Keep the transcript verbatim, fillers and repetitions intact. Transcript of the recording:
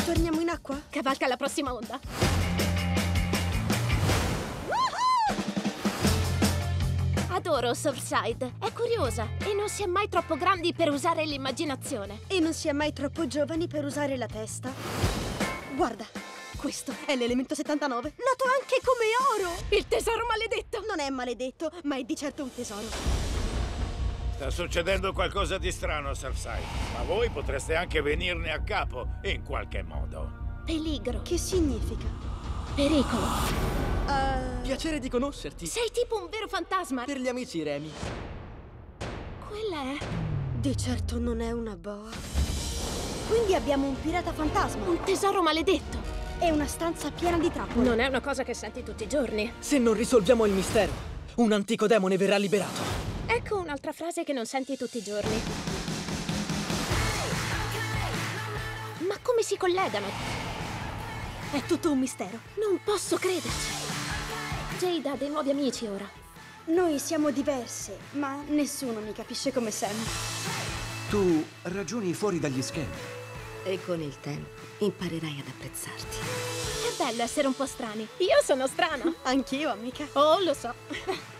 Torniamo in acqua? Cavalca la prossima onda. Adoro Surfside. È curiosa e non si è mai troppo grandi per usare l'immaginazione. E non si è mai troppo giovani per usare la testa. Guarda, questo è l'elemento settantanove, noto anche come oro! Il tesoro maledetto! Non è maledetto, ma è di certo un tesoro. Sta succedendo qualcosa di strano a Surfside, ma voi potreste anche venirne a capo, in qualche modo. Peligro. Che significa? Pericolo. Uh... Piacere di conoscerti. Sei tipo un vero fantasma. Per gli amici Remy. Quella è... Di certo non è una boa. Quindi abbiamo un pirata fantasma. un tesoro maledetto. E una stanza piena di trappole. Non è una cosa che senti tutti i giorni. Se non risolviamo il mistero, un antico demone verrà liberato. Ecco un'altra frase che non senti tutti i giorni. Ma come si collegano? È tutto un mistero. Non posso crederci. Jade ha dei nuovi amici ora. Noi siamo diverse, ma nessuno mi capisce come Sam. Tu ragioni fuori dagli schemi. E con il tempo imparerai ad apprezzarti. È bello essere un po' strani. Io sono strana. Anch'io, amica. Oh, lo so.